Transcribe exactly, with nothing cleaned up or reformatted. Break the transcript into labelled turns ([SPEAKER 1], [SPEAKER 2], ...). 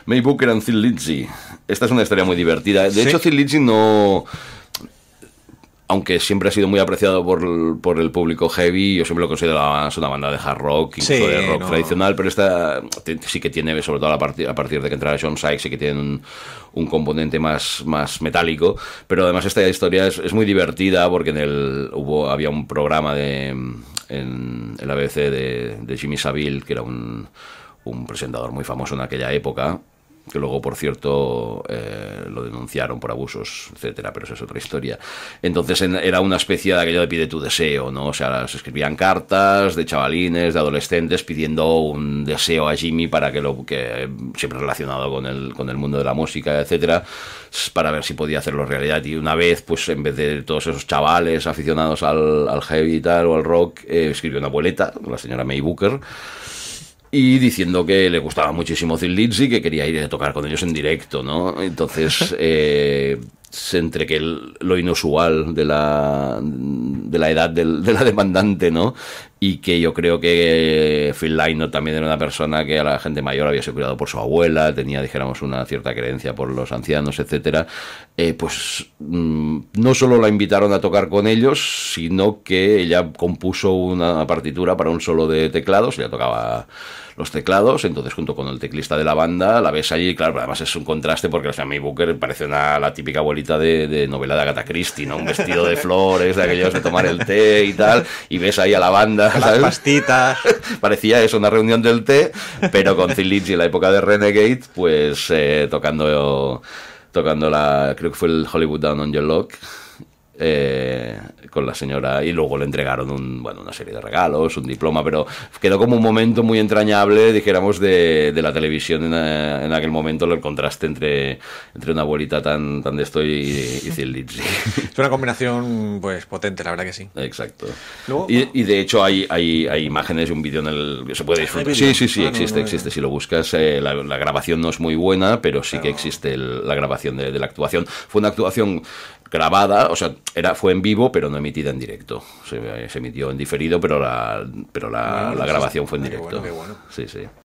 [SPEAKER 1] May Booker and Thin Lizzy. Esta es una historia muy divertida. De
[SPEAKER 2] ¿Sí?
[SPEAKER 1] hecho, Thin Lizzy no... Aunque siempre ha sido muy apreciado por, por el público heavy, yo siempre lo considero más una banda de hard rock, incluso
[SPEAKER 2] Sí,
[SPEAKER 1] de rock
[SPEAKER 2] no.
[SPEAKER 1] tradicional, pero esta t- sí que tiene, sobre todo a partir, a partir de que entra John Sykes, sí que tiene un, un componente más, más metálico, pero además esta historia es, es muy divertida porque en el hubo había un programa de en el A B C de, de Jimmy Savile, que era un, un presentador muy famoso en aquella época, que luego, por cierto, eh, lo denunciaron por abusos, etcétera, pero eso es otra historia. Entonces en, era una especie de aquello de pide tu deseo, ¿no? O sea, se escribían cartas de chavalines, de adolescentes, pidiendo un deseo a Jimmy para que lo que siempre relacionado con el, con el mundo de la música, etcétera, para ver si podía hacerlo realidad. Y una vez, pues en vez de todos esos chavales aficionados al, al heavy y tal, o al rock, eh, escribió una abueleta, la señora May Booker, y diciendo que le gustaba muchísimo Thin Lizzy, que quería ir a tocar con ellos en directo, ¿no? Entonces, eh, entre que el, lo inusual de la, de la edad del, de la demandante, ¿no? Y que yo creo que Phil Lynott también era una persona que a la gente mayor había sido cuidado por su abuela, tenía, dijéramos, una cierta creencia por los ancianos, etcétera, eh, pues mmm, no solo la invitaron a tocar con ellos, sino que ella compuso una partitura para un solo de teclados, ella tocaba los teclados, entonces junto con el teclista de la banda la ves allí, claro, además es un contraste porque la May Booker parece una, la típica abuelita de, de novela de Agatha Christie, ¿no? Un vestido de flores, de aquellos de tomar el té y tal, y ves ahí a la banda,
[SPEAKER 2] Las
[SPEAKER 1] ¿sabes?
[SPEAKER 2] pastitas.
[SPEAKER 1] Parecía eso, una reunión del té, pero con Thin Lizzy en la época de Renegade, pues eh, tocando tocando la, creo que fue el Hollywood Down on Your Luck, eh, con la señora, y luego le entregaron un, bueno, una serie de regalos, un diploma, pero quedó como un momento muy entrañable, dijéramos, de, de la televisión en, en aquel momento, el contraste entre, entre una abuelita tan, tan de esto y, y Thin Lizzy.
[SPEAKER 2] Es una combinación pues potente, la verdad que sí.
[SPEAKER 1] Exacto.
[SPEAKER 2] Luego,
[SPEAKER 1] y, y de hecho hay, hay, hay imágenes y un vídeo en el que se puede disfrutar. Sí, sí, sí,
[SPEAKER 2] ah,
[SPEAKER 1] existe,
[SPEAKER 2] no, no,
[SPEAKER 1] existe. Si lo buscas, eh, la, la grabación no es muy buena, pero sí
[SPEAKER 2] pero...
[SPEAKER 1] que existe el, la grabación de, de la actuación. Fue una actuación grabada, o sea, era, fue en vivo, pero no emitida en directo. Se, se emitió en diferido, pero la, pero la,
[SPEAKER 2] bueno,
[SPEAKER 1] la grabación fue en
[SPEAKER 2] qué
[SPEAKER 1] directo.
[SPEAKER 2] bueno, qué bueno.
[SPEAKER 1] Sí, sí.